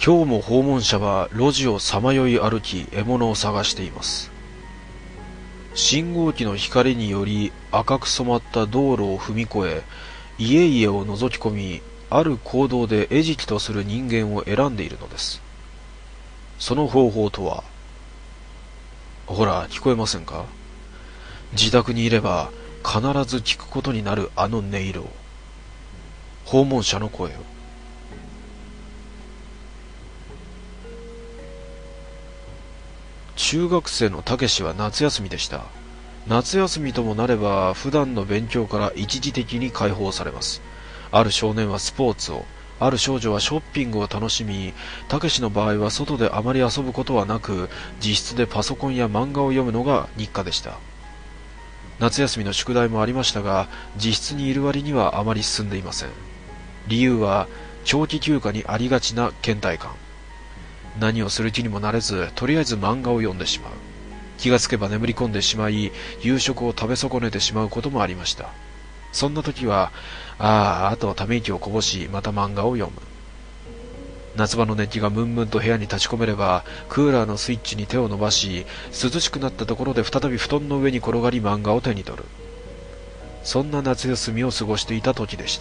今日も訪問者は路地をさまよい歩き獲物を探しています。信号機の光により赤く染まった道路を踏み越え、家々を覗き込み、ある行動で餌食とする人間を選んでいるのです。その方法とは、ほら聞こえませんか？自宅にいれば必ず聞くことになるあの音色を、訪問者の声を。中学生のたけしは夏休みでした。夏休みともなれば普段の勉強から一時的に解放されます。ある少年はスポーツを、ある少女はショッピングを楽しみ、たけしの場合は外であまり遊ぶことはなく、自室でパソコンや漫画を読むのが日課でした。夏休みの宿題もありましたが、自室にいる割にはあまり進んでいません。理由は長期休暇にありがちな倦怠感。何をする気にもなれず、とりあえず漫画を読んでしまう。気がつけば眠り込んでしまい、夕食を食べ損ねてしまうこともありました。そんな時は、あとため息をこぼし、また漫画を読む。夏場の熱気がムンムンと部屋に立ち込めれば、クーラーのスイッチに手を伸ばし、涼しくなったところで再び布団の上に転がり漫画を手に取る。そんな夏休みを過ごしていた時でした。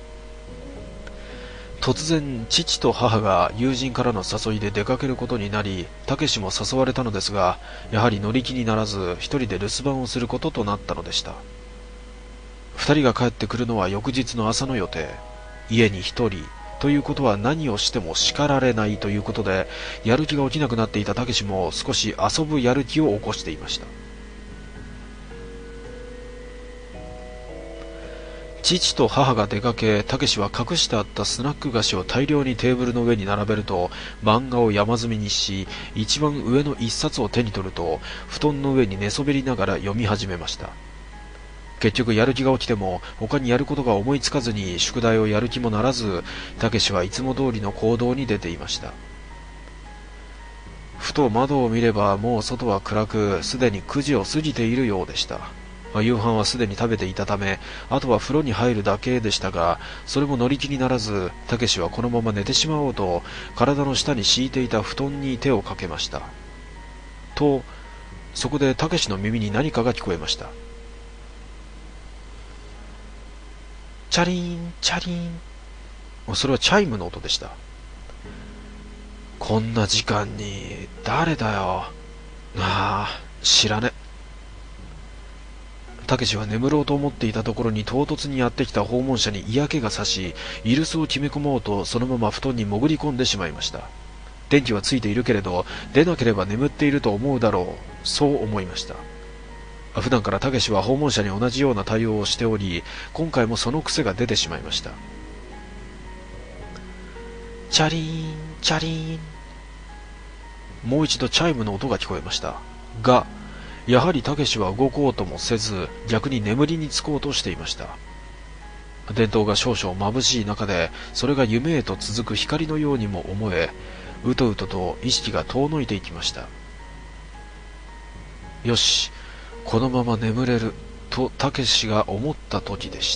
突然、父と母が友人からの誘いで出かけることになり、たけしも誘われたのですが、やはり乗り気にならず、一人で留守番をすることとなったのでした。二人が帰ってくるのは翌日の朝の予定。家に一人ということは何をしても叱られないということで、やる気が起きなくなっていたたけしも少し遊ぶやる気を起こしていました。父と母が出かけ、たけしは隠してあったスナック菓子を大量にテーブルの上に並べると、漫画を山積みにし、一番上の一冊を手に取ると、布団の上に寝そべりながら読み始めました。結局やる気が起きても他にやることが思いつかずに宿題をやる気もならず、たけしはいつも通りの行動に出ていました。ふと窓を見ればもう外は暗く、すでに9時を過ぎているようでした。夕飯はすでに食べていたため、あとは風呂に入るだけでしたが、それも乗り気にならず、たけしはこのまま寝てしまおうと、体の下に敷いていた布団に手をかけました。と、そこでたけしの耳に何かが聞こえました。チャリーン、チャリーン。それはチャイムの音でした。こんな時間に、誰だよ。知らね。たけしは眠ろうと思っていたところに唐突にやってきた訪問者に嫌気がさし、居留守を決め込もうとそのまま布団に潜り込んでしまいました。電気はついているけれど、出なければ眠っていると思うだろう。そう思いました。普段からたけしは訪問者に同じような対応をしており、今回もその癖が出てしまいました。チャリーン、チャリーン。もう一度チャイムの音が聞こえました。が、やはりたけしは動こうともせず、逆に眠りにつこうとしていました。電灯が少々眩しい中で、それが夢へと続く光のようにも思え、うとうとと意識が遠のいていきました。よし、このまま眠れる、とたけしが思った時でした。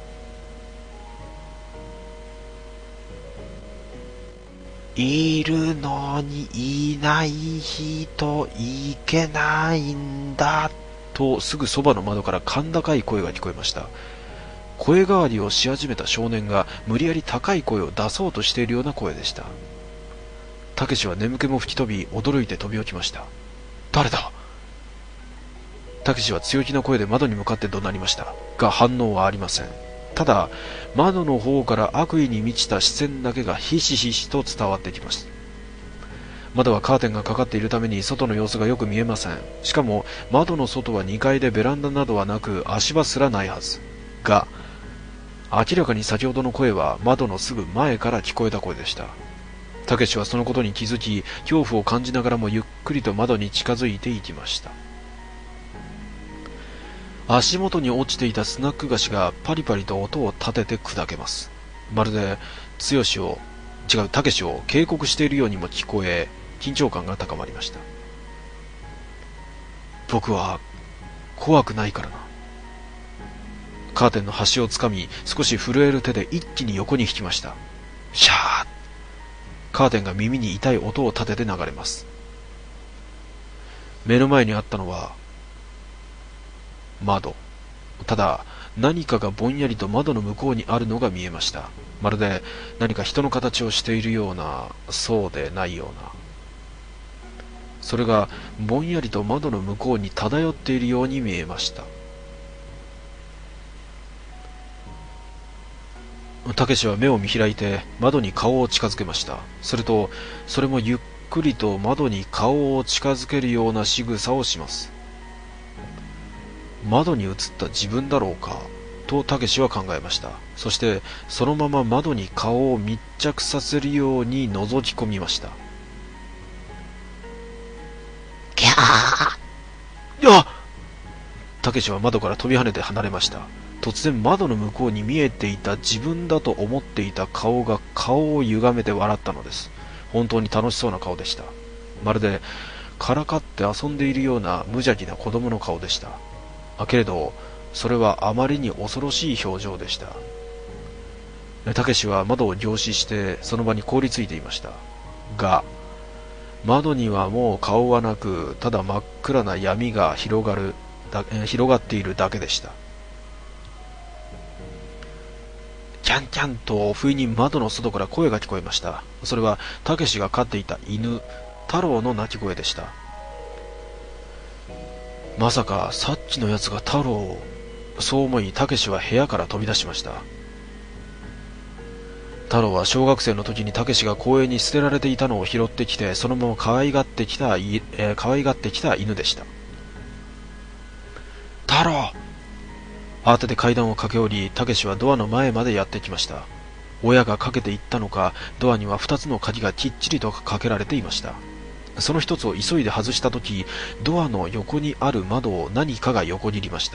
いるのにいない人いけないんだ、とすぐそばの窓から甲高い声が聞こえました。声変わりをし始めた少年が無理やり高い声を出そうとしているような声でした。たけしは眠気も吹き飛び、驚いて飛び起きました。誰だ？たけしは強気な声で窓に向かって怒鳴りましたが、反応はありません。ただ窓の方から悪意に満ちた視線だけがひしひしと伝わってきます。窓はカーテンがかかっているために外の様子がよく見えません。しかも窓の外は2階でベランダなどはなく、足場すらないはずが、明らかに先ほどの声は窓のすぐ前から聞こえた声でした。たけしはそのことに気づき、恐怖を感じながらもゆっくりと窓に近づいていきました。足元に落ちていたスナック菓子がパリパリと音を立てて砕けます。まるでたけしを警告しているようにも聞こえ、緊張感が高まりました。僕は怖くないからな。カーテンの端をつかみ、少し震える手で一気に横に引きました。シャーッ。 カーテンが耳に痛い音を立てて流れます。目の前にあったのは窓。ただ、何かがぼんやりと窓の向こうにあるのが見えました。まるで何か人の形をしているような、そうでないような。それがぼんやりと窓の向こうに漂っているように見えました。たけしは目を見開いて窓に顔を近づけました。すると、それもゆっくりと窓に顔を近づけるような仕草をします。窓に映った自分だろうかとたけしは考えました。そしてそのまま窓に顔を密着させるように覗き込みました。 キャー。 いや、たけしは窓から飛び跳ねて離れました。突然窓の向こうに見えていた自分だと思っていた顔が顔を歪めて笑ったのです。本当に楽しそうな顔でした。まるでからかって遊んでいるような無邪気な子供の顔でした。けれどそれはあまりに恐ろしい表情でした。たけしは窓を凝視してその場に凍りついていましたが、窓にはもう顔はなく、ただ真っ暗な闇が広がっているだけでした。キャンキャンと不意に窓の外から声が聞こえました。それはたけしが飼っていた犬太郎の鳴き声でした。まさかさっきのやつが太郎を。そう思いたけしは部屋から飛び出しました。太郎は小学生の時にたけしが公園に捨てられていたのを拾ってきて、そのまま可愛がってきた犬でした。太郎。慌てて階段を駆け下り、たけしはドアの前までやってきました。親がかけていったのか、ドアには2つの鍵がきっちりとかけられていました。その一つを急いで外したとき、ドアの横にある窓を何かが横切りました。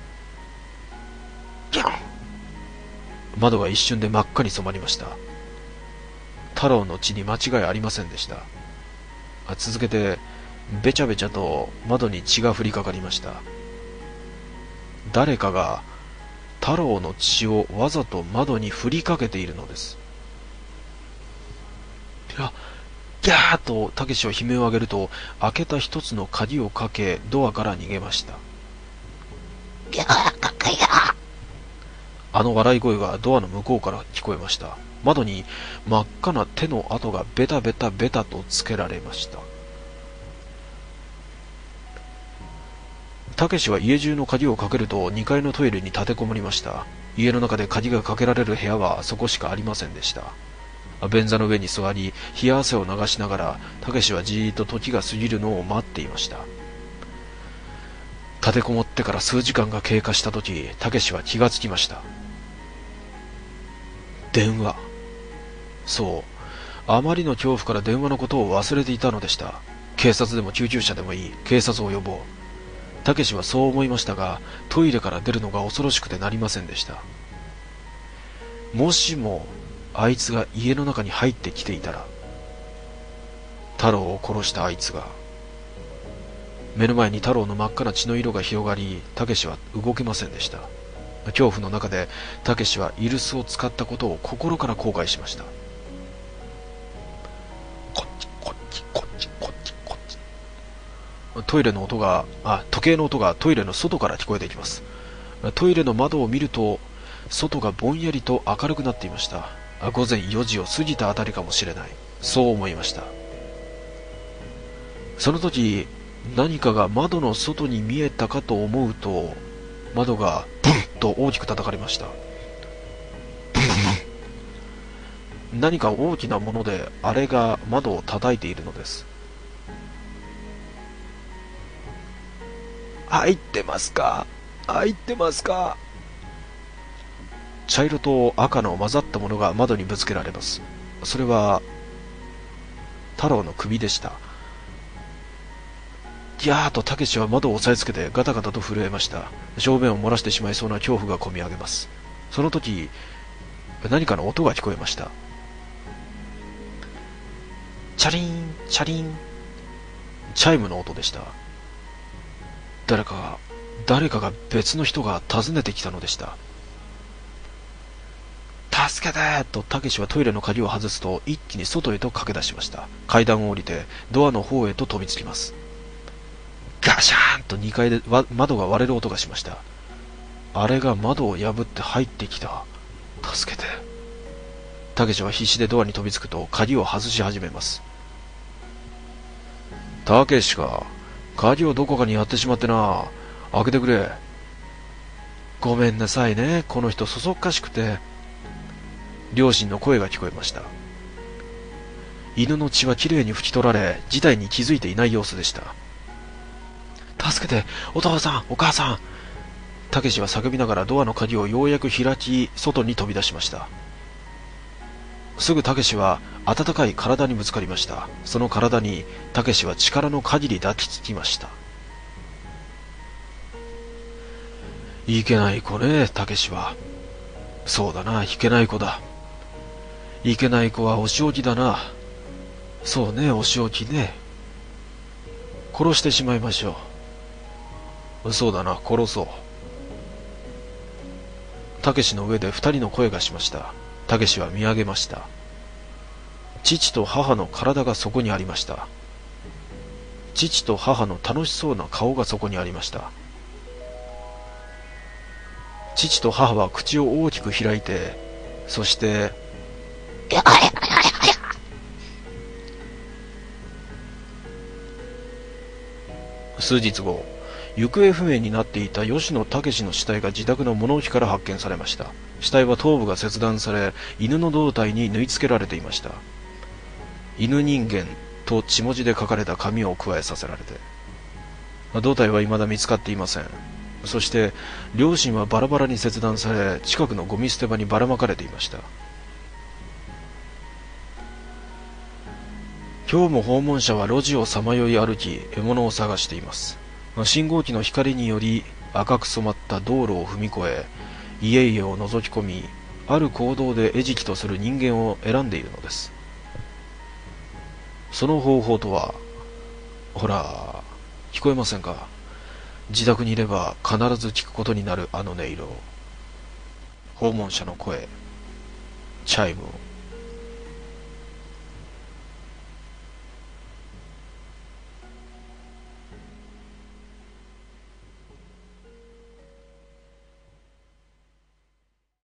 窓が一瞬で真っ赤に染まりました。太郎の血に間違いありませんでした。続けてべちゃべちゃと窓に血が降りかかりました。誰かが太郎の血をわざと窓に振りかけているのです。ギャーとたけしは悲鳴を上げると、開けた一つの鍵をかけドアから逃げました。あの笑い声がドアの向こうから聞こえました。窓に真っ赤な手の跡がベタベタベタとつけられました。たけしは家中の鍵をかけると2階のトイレに立てこもりました。家の中で鍵がかけられる部屋はそこしかありませんでした。便座の上に座り、冷や汗を流しながら、たけしはじーっと時が過ぎるのを待っていました。立てこもってから数時間が経過したとき、たけしは気がつきました。電話。そう。あまりの恐怖から電話のことを忘れていたのでした。警察でも救急車でもいい。警察を呼ぼう。たけしはそう思いましたが、トイレから出るのが恐ろしくてなりませんでした。もしも、あいつが家の中に入ってきていたら、太郎を殺したあいつが。目の前に太郎の真っ赤な血の色が広がり、たけしは動けませんでした。恐怖の中でたけしはイルスを使ったことを心から後悔しました。こっちこっちこっちこっちこっち。時計の音がトイレの外から聞こえてきます。トイレの窓を見ると、外がぼんやりと明るくなっていました。午前4時を過ぎたあたりかもしれない。そう思いました。その時、何かが窓の外に見えたかと思うと、窓がブンと大きく叩かれました。何か大きなものであれが窓を叩いているのです。入ってますか？入ってますか？茶色と赤の混ざったものが窓にぶつけられます。それは太郎の首でした。ギャーとたけしは窓を押さえつけてガタガタと震えました。小便を漏らしてしまいそうな恐怖がこみ上げます。その時、何かの音が聞こえました。チャリンチャリン。チャイムの音でした。誰かが別の人が訪ねてきたのでした。 助けてとたけしはトイレの鍵を外すと一気に外へと駆け出しました。階段を降りてドアの方へと飛びつきます。ガシャーンと2階で窓が割れる音がしました。あれが窓を破って入ってきた。助けて。たけしは必死でドアに飛びつくと鍵を外し始めます。たけしか、鍵をどこかにやってしまってな。開けてくれ。ごめんなさいね、この人そそっかしくて。両親の声が聞こえました。犬の血はきれいに拭き取られ、事態に気づいていない様子でした。助けて、お父さん、お母さん。たけしは叫びながらドアの鍵をようやく開き、外に飛び出しました。すぐたけしは温かい体にぶつかりました。その体にたけしは力の限り抱きつきました。いけない子ね、たけしは。そうだな、いけない子だ。いけない子はお仕置きだな。そうね、お仕置きね。殺してしまいましょう。そうだな、殺そう。たけしの上で二人の声がしました。たけしは見上げました。父と母の体がそこにありました。父と母の楽しそうな顔がそこにありました。父と母は口を大きく開いて、そして、数日後、行方不明になっていた吉野武の死体が自宅の物置から発見されました。死体は頭部が切断され、犬の胴体に縫い付けられていました。犬人間と血文字で書かれた紙を加えさせられて、胴体は未だ見つかっていません。そして両親はバラバラに切断され、近くのゴミ捨て場にばらまかれていました。今日も訪問者は路地をさまよい歩き、獲物を探しています。信号機の光により赤く染まった道路を踏み越え、家々を覗き込み、ある行動で餌食とする人間を選んでいるのです。その方法とは、ほら、聞こえませんか？自宅にいれば必ず聞くことになるあの音色。訪問者の声、チャイム。